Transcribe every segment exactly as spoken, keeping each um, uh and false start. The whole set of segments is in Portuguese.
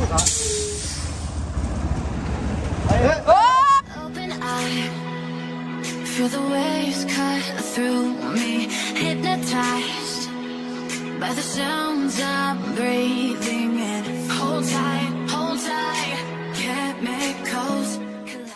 Open eye, feel the waves cut through me, hypnotized by the sounds I'm breathing in. Hold tight, hold tight, chemicals collide.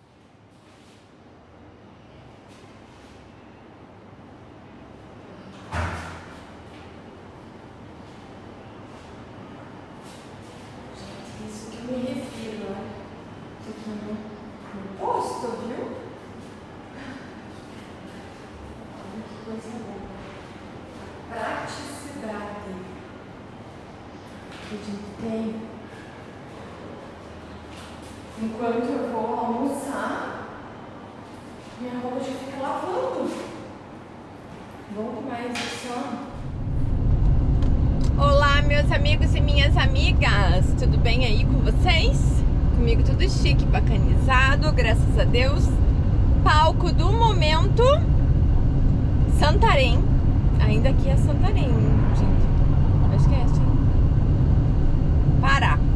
Isso que me refiro, né? Tô aqui no, no posto, viu? Olha que coisa boa. Praticidade que a gente tem. Enquanto eu vou almoçar, minha roupa já fica lavando. Bom demais isso, ó. Olá, meus amigos e minhas amigas, tudo bem aí com vocês? Comigo tudo chique, bacanizado, graças a Deus. Palco do momento, Santarém. Ainda aqui é Santarém, gente. Acho que é assim. Pará.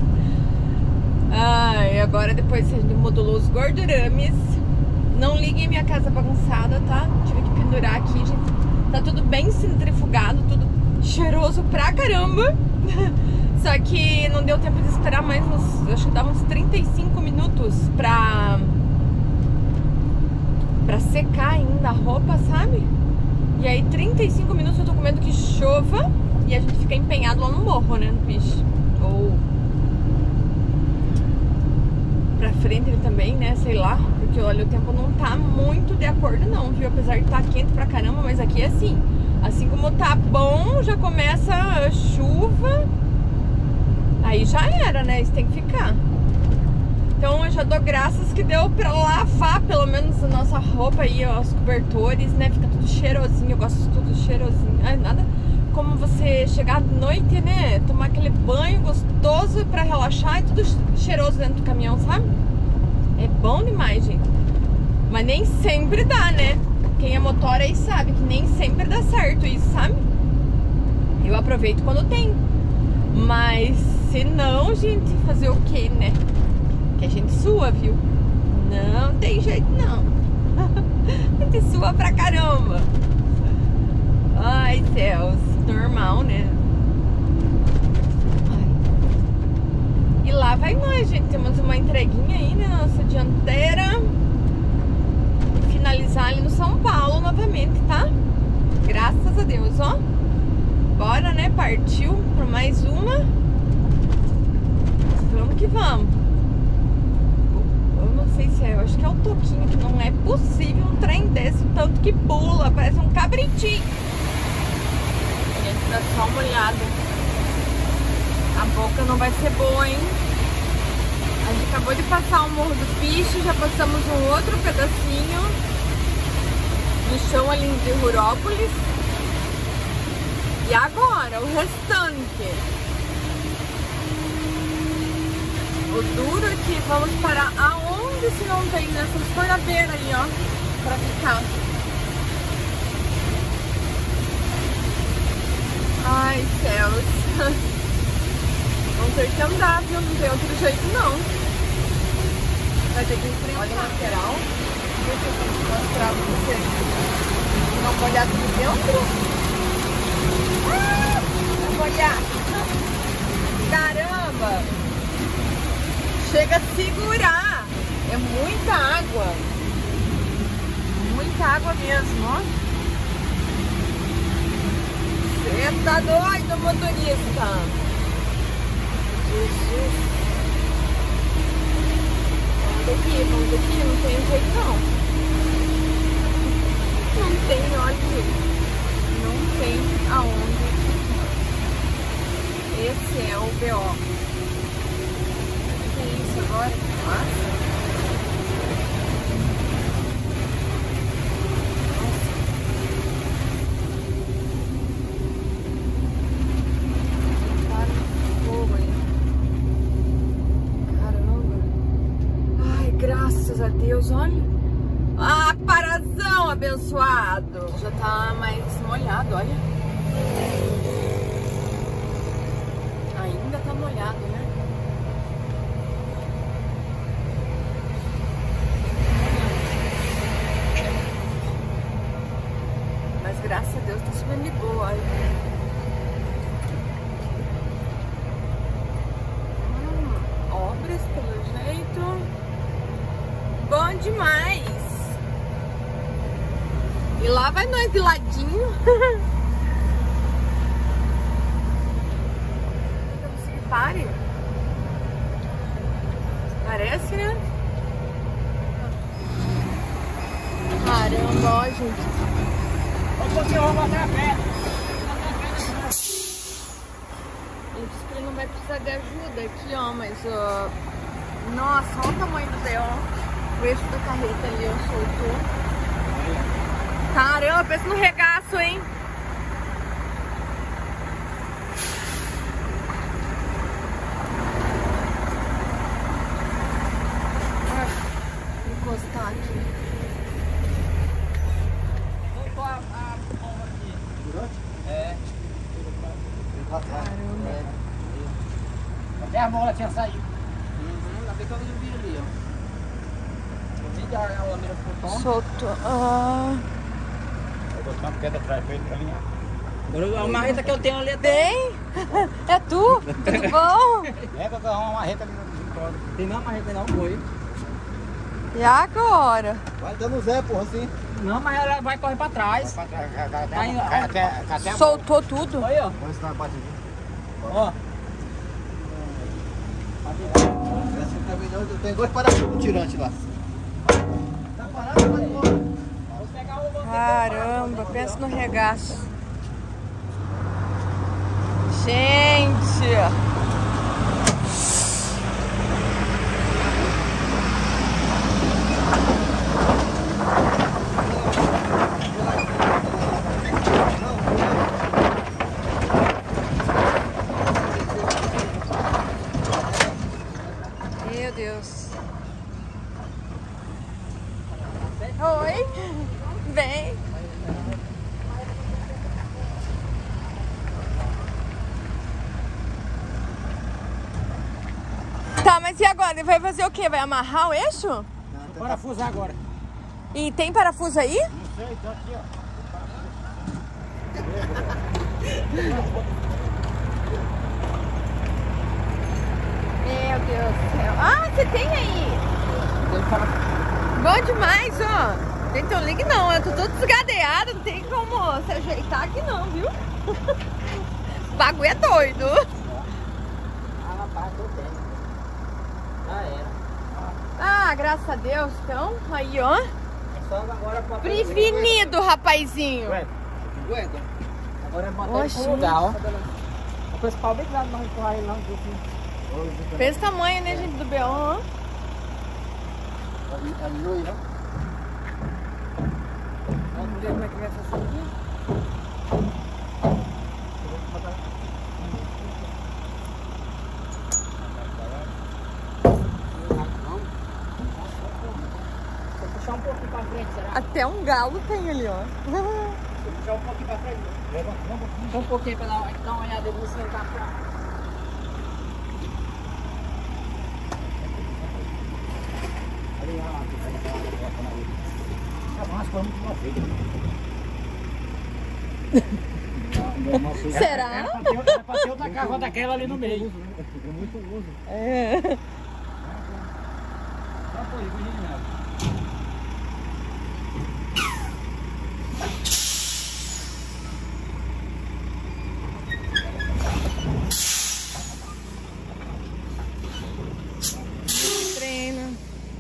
Ai, agora depois a gente modulou os gordurames. Não liguem minha casa bagunçada, tá? Tive que pendurar aqui, gente. Tá tudo bem centrifugado, tudo cheiroso pra caramba. Só que não deu tempo de esperar mais uns, acho que dava uns trinta e cinco minutos pra pra secar ainda a roupa, sabe? E aí trinta e cinco minutos eu tô com medo que chova e a gente fica empenhado lá no morro, né, no bicho. Ou pra frente também, né, sei lá. Porque olha, o tempo não tá muito de acordo não, viu? Apesar de estar quente pra caramba, mas aqui é assim. Assim como tá bom, já começa a chuva. Aí já era, né? Isso tem que ficar. Então eu já dou graças que deu pra lavar pelo menos a nossa roupa aí, ó, os cobertores, né? Fica tudo cheirosinho, eu gosto de tudo cheirosinho. Ai, nada como você chegar à noite, né? Tomar aquele banho gostoso pra relaxar e tudo cheiroso dentro do caminhão, sabe? É bom demais, gente. Mas nem sempre dá, né? Quem é motora aí sabe que nem sempre dá certo isso, sabe? Eu aproveito quando tem. Mas se não, gente, fazer o que, né? Que a gente sua, viu? Não tem jeito, não. A gente sua pra caramba. Ai, céus. Normal, né? Ai. E lá vai nós, gente. Temos uma entreguinha aí na nossa dianteira. Finalizar ali no São Paulo novamente, tá? Graças a Deus, ó. Bora, né? Partiu pra mais uma. Vamos que vamos. Eu não sei se é, eu acho que é o Toquinho, que não é possível um trem desse, o tanto que pula, parece um cabritinho. Gente, dá só uma olhada. A boca não vai ser boa, hein? A gente acabou de passar o Morro do Piche, já passamos um outro pedacinho do chão ali de Rurópolis. E agora, o restante. O duro é que vamos parar aonde se não tem, né? Vamos pôr na beira ali, ó, pra ficar. Ai, céus. Vamos ter que andar, viu? Não tem outro jeito, não. Vai ter que enfrentar. Olha a lateral. Deixa eu mostrar pra vocês. Dá uma olhada aqui dentro. Ah, dá uma olhada. Caramba! Chega a segurar. É muita água. Muita água mesmo, ó. Você tá doido, motorista? Jesus. Vamos daqui, vamos daqui, não tem jeito não. Não tem, olha, não tem aonde. Esse é o B O. O que é isso agora? Nossa. Graças a Deus, olha. Ah, parazão abençoado. Já tá mais molhado, olha. Ainda tá molhado, né? Lá vai nós de ladinho. Pare. Parece, né? Caramba, ó, gente. Ele disse que ele não vai precisar de ajuda aqui, ó, mas ó. Nossa, olha o tamanho do D O. O eixo da carreta ali, ó, soltou. Caramba, pensa no regaço, hein? Encostar aqui. Voltou a, a bomba aqui. Durante? É. Caramba. É. Até a mola tinha saído. Uhum. Ainda bem que eu não vi ali, ó. Eu vi a, a lameira ficou tom. Soltou. Ah. Eu vou botar uma pedra atrás pra ele alinhar. Agora a marreta que eu tenho ali é Tem? É tu? Tudo bom? É, pra agarrar uma marreta ali no colo. Tem não marreta não, foi. E agora? Vai dando Zé, porra, assim. Não, mas ela vai correr pra trás. Vai pra trás, cai- cai- Tá indo- cai até, cai até a Soltou tudo? Olha, ó. Vamos dar uma batidinha. Ó. Tem dois parafusos no tirante lá. Tá parado, vai embora. Vou pegar o Caramba, pensa no regaço. Gente! Meu Deus. Oi. Vem. Tá, mas e agora? Ele vai fazer o quê? Vai amarrar o eixo? Vou parafusar agora. E tem parafuso aí? Não sei, tá aqui, ó. Meu Deus do céu. Ah, você tem aí? Bom demais, ó. Tem teu link não, eu tô todo desgadeada, não tem como se ajeitar aqui não, viu? O bagulho é doido. Ah, rapaz, eu tenho. Já era. Ah, graças a Deus, então, aí ó. Só agora pra Prevenido, rapazinho. Ué, aguenta. Agora é botar ele Oxi. pro lugar, ó. O principal bem grande, não empurrar ele não, viu? Pensa o tamanho, né, gente, do B O, ó. Alinhou aí, não? Vamos ver como é que vai fazer aqui. Vou puxar um pouquinho pra frente, será? Até um galo tem ali, ó. Vou puxar um pouquinho pra frente. Levanta, levanta um pouquinho. Só um pouquinho pra dar, dar uma olhada ali, você tá pra... Ali, ó, aqui, pega aquela bota na rede. Ah, mas foi muito mal feito. Será? Era pra ter, era pra ter outra carro daquela ali no meio. É muito uso. É. Só foi, imagina. Treina.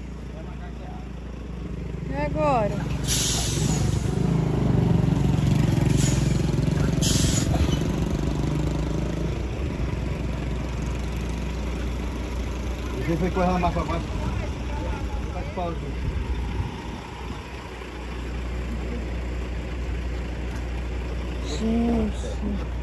E agora? Você foi correr mais pra baixo. Tá com pau, gente. Gente.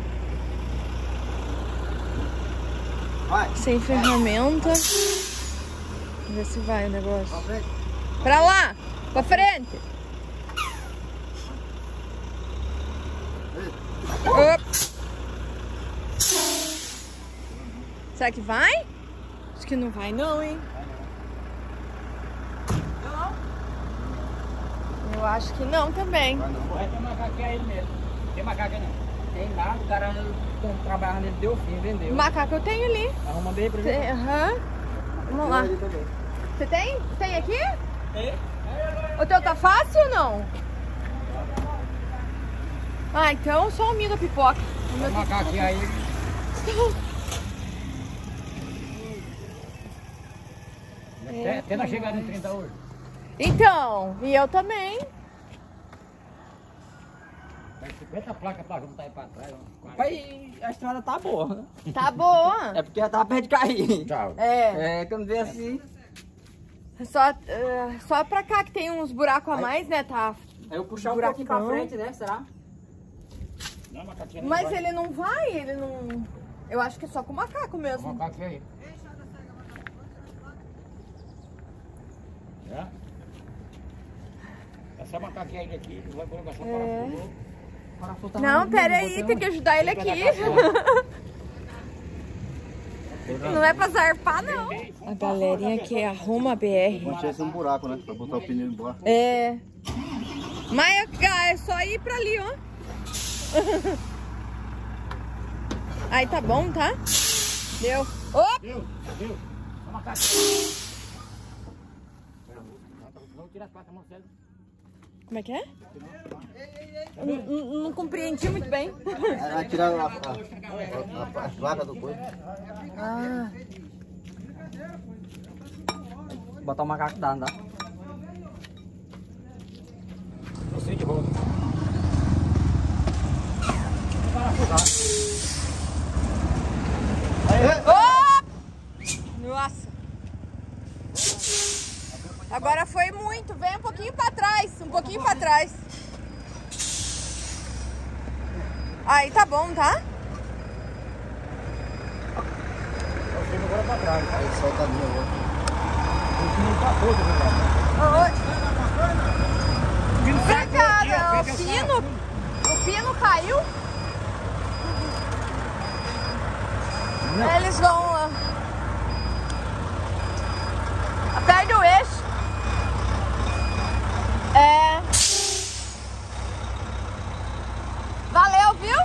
Vai, Sem ferramenta. Vamos ver se vai o negócio. pra frente. Pra lá! Pra frente! Op. Será que vai? Acho que não vai não, hein? Eu acho que não também. Vai não. Vai ter macaco aí mesmo. Tem macaco aí não. Tem nada, o cara trabalhava nele, deu fim, O vendeu. macaco eu tenho ali. Arruma bem pra mim. Tem, aham. Vamos lá. Ali também. Você tem? Tem aqui? Tem? O teu tá fácil ou não? Ah, então só o milho da pipoca. O meu Vou marcar aqui aí. Até, até nós chegamos em trinta hoje. Então, e eu também. Tem cinquenta placas pra juntar aí pra trás. Pai, a estrada tá boa, né? Tá boa. É porque ela tava perto de cair. Tchau. É, É, quando vê assim. só, uh, só pra cá que tem uns buracos a mais, né? Tá. Aí eu puxar um Buracão. pouquinho pra frente, né? Será? Não, macaquinha não Mas vai. ele não vai, ele não. Eu acho que é só com o macaco Vou mesmo. marcar aqui aí. É? Essa macaquinha aí daqui, vai colocar só parafuso. Parafuso tá Não, no- pera no aí, botão. tem que ajudar ele aqui. Não é pra zarpar, não. A galerinha que arruma a B R. Não tinha esse um buraco, né? Pra botar o pneu embora. É. Mas é só ir pra ali, ó. Aí tá bom, tá? Deu. Opa! Viu? Viu? Vou marcar aqui. Vamos tirar as placas, Marcelo. Como é que é? Não, não- não compreendi muito bem. Aí vai tirar a, a, a, a, a placa do coisa. Ah, Botar o macaco dá, não dá? Você de roda. Opa! Nossa. Agora foi muito. Vem um pouquinho pra trás. Um pouquinho pra trás. Aí tá bom, tá? Você agora pra trás. Aí solta a linha agora. O pino tá todo, né, cara? Oi. O pino saiu aqui, ó, Obrigada. O perdeu pino, o pino caiu. Eles vão lá. Perde o eixo. É. Valeu, viu?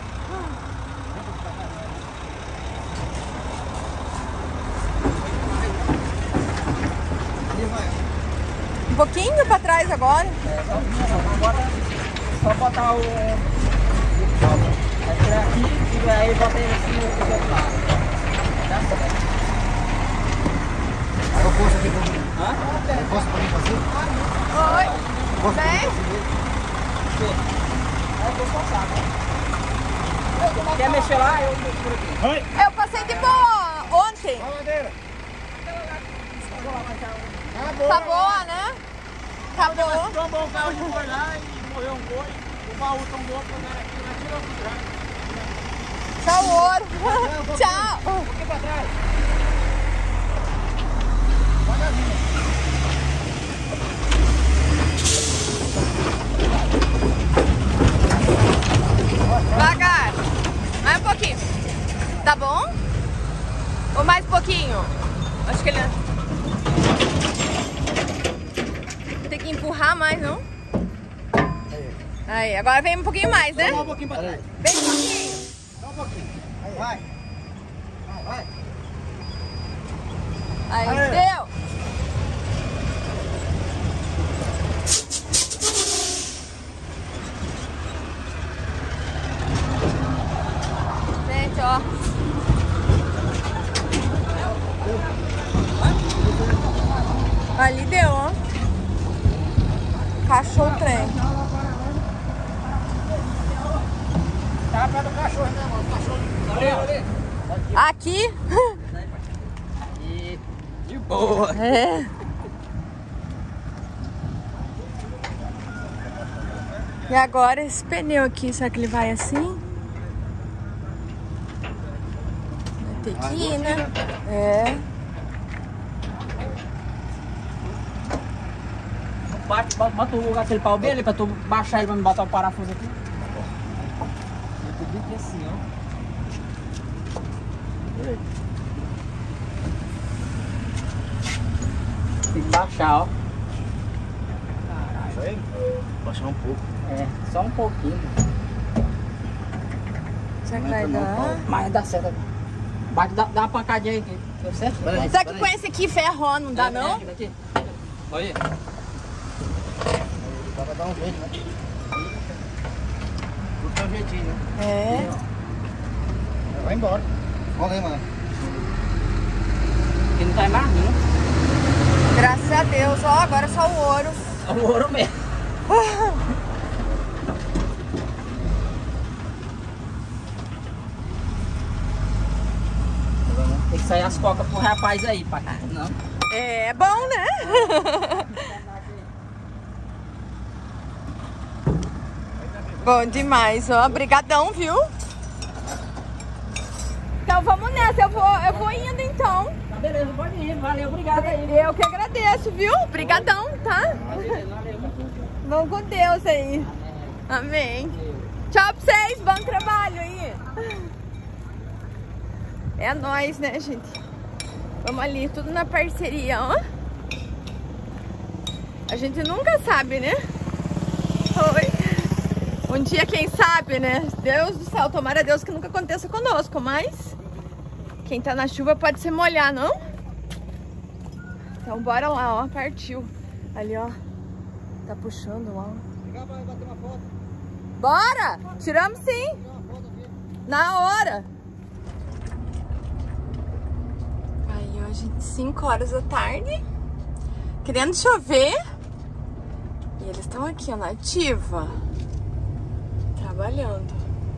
Um pouquinho pra trás agora. Só botar o. Aí tirar aqui e aí bota ele assim no outro lado. Dá certo. Aí eu posto aqui pra mim. Hã? Eu posto pra mim fazer? Oi. Bem? Aí eu vou soltar, né? Quer mexer lá? Eu mexo por aqui. Oi! Eu passei de boa ontem. Madeira! Tá boa, né? Acabou. Tombou um carro de boi lá e morreu um boi. O baú tombou quando era aqui, nós tiramos pro trás. Tchau, ouro. Tchau. Um pouquinho pra trás. Devagar. Mais um pouquinho. Tá bom? Ou mais um pouquinho? Acho que ele... Tem que empurrar mais, não? Aí, agora vem um pouquinho mais, né? Só um pouquinho pra trás. Vem um pouquinho. Só um pouquinho. Aí, vai. Vai, vai. Aí, Aí. deu. Gente, ó. Ali deu, ó. Cachorro trem. Tá perto do cachorro, né, mano? O cachorro. Ali, ali. Aqui. E. De boa. É. E agora esse pneu aqui, será que ele vai assim? Vai ter que ir, né? É. Bate, bota, bota o, aquele pau dele pra tu baixar ele pra não botar o parafuso aqui. Eu pedi que assim, ó. Tem que baixar, ó. Isso aí? Baixar um pouco. É, só um pouquinho. Será que vai dar? Mas dá certo. Bate, dá, dá uma pancadinha aí. Que deu certo? Pera aí. Será que com esse aqui ferrou, não dá É, não? é, aqui. Olha. Vai dar um jeito, né? Esse é o jeitinho. É. Vai embora. Olha aí, mano. Ele não tá em barrinho. Graças a Deus, ó, agora é só o ouro. É o ouro mesmo. Tem que sair as cocas pro rapaz aí, pai. Não. É bom, né? Bom demais, ó. Obrigadão, viu? Então vamos nessa, eu vou, eu vou indo então. Tá beleza, pode ir. Valeu, obrigado aí. Eu que agradeço, viu? Obrigadão, tá? Valeu, valeu. Vamos com Deus aí. Amém. Tchau pra vocês, bom trabalho aí. É nóis, né, gente? Vamos ali, tudo na parceria, ó. A gente nunca sabe, né? Oi. Um dia, quem sabe, né? Deus do céu, tomara a Deus que nunca aconteça conosco, mas quem tá na chuva pode se molhar, não? Então bora lá, ó, partiu. Ali, ó, tá puxando lá. Vai bater uma foto. Bora! Tiramos sim! Na hora! Aí, ó, gente, cinco horas da tarde, querendo chover. E eles estão aqui, ó, na ativa, trabalhando.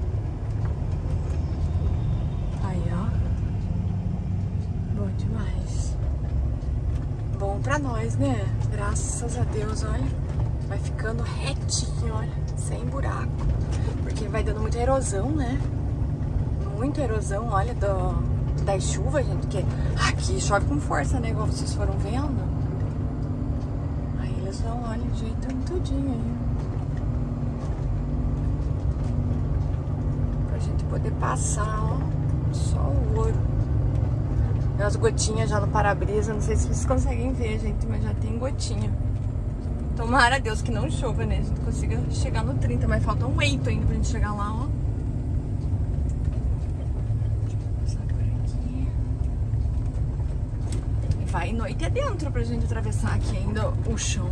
Aí, ó. Bom demais. Bom pra nós, né? Graças a Deus, olha. Vai ficando retinho, olha, sem buraco. Porque vai dando muita erosão, né? Muita erosão, olha, do, das chuvas, gente. Porque aqui chove com força, né? Igual vocês foram vendo. Aí eles vão, olha, ajeitando tudinho aí. Pra gente poder passar, ó. Só o ouro. Tem umas gotinhas já no para-brisa. Não sei se vocês conseguem ver, gente, mas já tem gotinha. Tomara a Deus que não chova, né? A gente consiga chegar no trinta, mas falta um oito ainda pra gente chegar lá, ó. Deixa eu passar por aqui. E vai noite adentro pra gente atravessar aqui ainda o chão.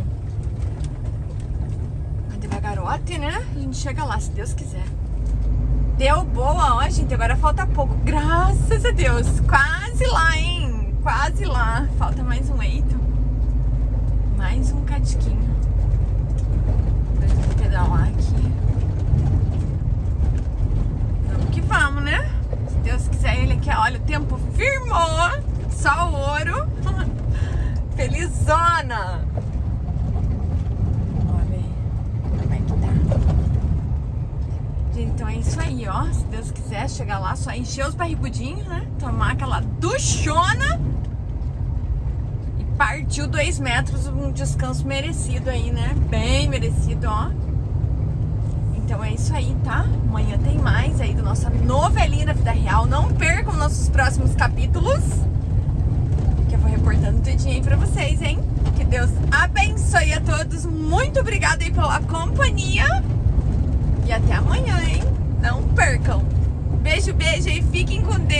Vai devagarote, né? A gente chega lá, se Deus quiser. Deu boa, ó, gente. Agora falta pouco. Graças a Deus. Quase lá, hein? Quase lá. Falta mais um oito. Mais um catiquinho pra gente pedalar aqui. Vamos que vamos, né? Se Deus quiser, ele quer. Olha, o tempo firmou. Só o ouro. Felizona. Olha aí como é que tá. Gente, então é isso aí, ó. Se Deus quiser chegar lá, só encher os barrigudinhos, né? Tomar aquela duchona. Partiu dois metros, um descanso merecido aí, né? Bem merecido, ó. Então é isso aí, tá? Amanhã tem mais aí do nossa novelinha da vida real. Não percam nossos próximos capítulos, que eu vou reportando tudinho aí pra vocês, hein? Que Deus abençoe a todos. Muito obrigada aí pela companhia. E até amanhã, hein? Não percam. Beijo, beijo e fiquem com Deus.